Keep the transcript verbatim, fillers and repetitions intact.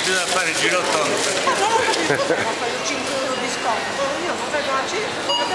bisogna fare il girotondo. Ma non ho capito, ma fai cinque euro di sconto, io non vedo la cifra.